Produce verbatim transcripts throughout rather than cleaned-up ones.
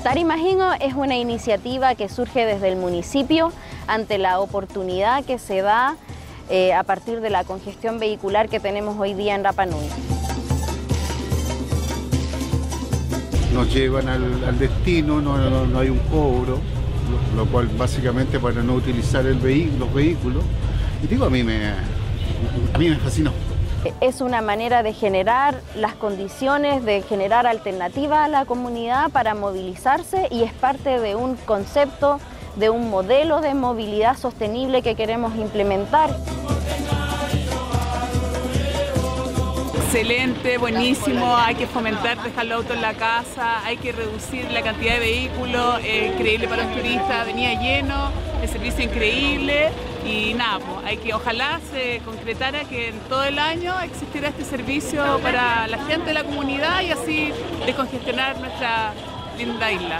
Tarimajengo es una iniciativa que surge desde el municipio ante la oportunidad que se da eh, a partir de la congestión vehicular que tenemos hoy día en Rapa Nui. Nos llevan al, al destino, no, no, no hay un cobro, lo, lo cual básicamente para no utilizar el vehi- los vehículos. Y digo, a mí me, a mí me fascinó. Es una manera de generar las condiciones, de generar alternativas a la comunidad para movilizarse y es parte de un concepto, de un modelo de movilidad sostenible que queremos implementar. Excelente, buenísimo, hay que fomentar dejar el auto en la casa, hay que reducir la cantidad de vehículos, eh, increíble para los turistas, venía lleno, el servicio increíble y nada, pues, hay que ojalá se concretara que en todo el año existiera este servicio para la gente de la comunidad y así descongestionar nuestra linda isla.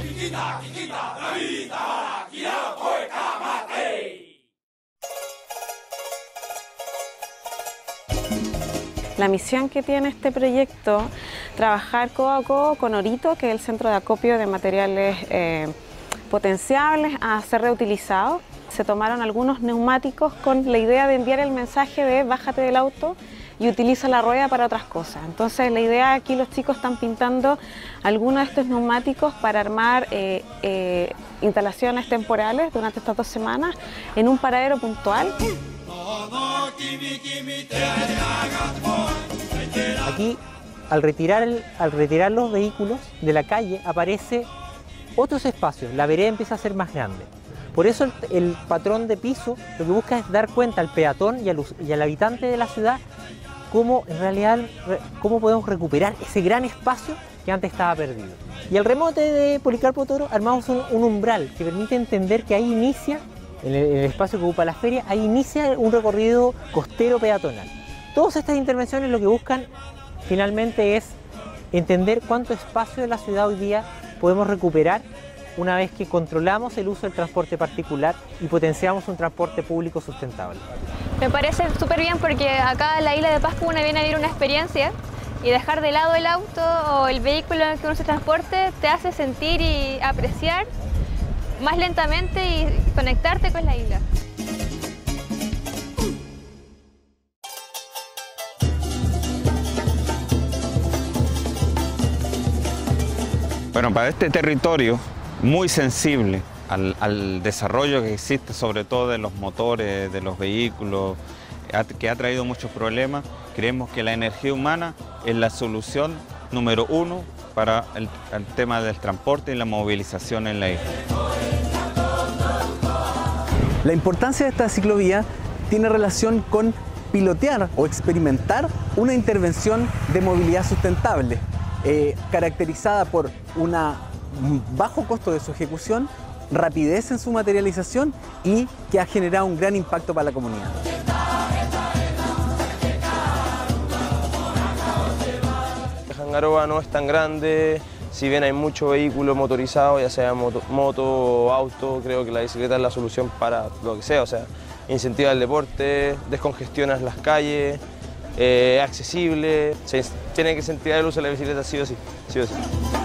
La misión que tiene este proyecto, trabajar codo a codo con Orito, que es el centro de acopio de materiales eh, potenciables a ser reutilizados. Se tomaron algunos neumáticos con la idea de enviar el mensaje de bájate del auto y utiliza la rueda para otras cosas. Entonces la idea aquí los chicos están pintando algunos de estos neumáticos para armar eh, eh, instalaciones temporales durante estas dos semanas en un paradero puntual. Aquí, al retirar, el, al retirar los vehículos de la calle, aparece otros espacios, la vereda empieza a ser más grande. Por eso el, el patrón de piso lo que busca es dar cuenta al peatón y al, y al habitante de la ciudad cómo en realidad cómo podemos recuperar ese gran espacio que antes estaba perdido. Y el remote de Policarpo Toro armamos un, un umbral que permite entender que ahí inicia, en el, en el espacio que ocupa la feria, ahí inicia un recorrido costero peatonal. Todas estas intervenciones lo que buscan finalmente es entender cuánto espacio de la ciudad hoy día podemos recuperar una vez que controlamos el uso del transporte particular y potenciamos un transporte público sustentable. Me parece súper bien porque acá en la isla de Pascua uno viene a vivir una experiencia y dejar de lado el auto o el vehículo en el que uno se transporte te hace sentir y apreciar más lentamente y conectarte con la isla. Bueno, para este territorio muy sensible al, al desarrollo que existe, sobre todo de los motores, de los vehículos, que ha traído muchos problemas, creemos que la energía humana es la solución número uno para el, el tema del transporte y la movilización en la isla. La importancia de esta ciclovía tiene relación con pilotear o experimentar una intervención de movilidad sustentable, eh, caracterizada por un bajo costo de su ejecución, rapidez en su materialización y que ha generado un gran impacto para la comunidad. Jangaroa no es tan grande, si bien hay mucho vehículo motorizado, ya sea moto, moto o auto, creo que la bicicleta es la solución para lo que sea, o sea, incentiva el deporte, descongestionas las calles, eh, accesible, se tiene que incentivar el uso de la bicicleta sí o sí, sí o sí.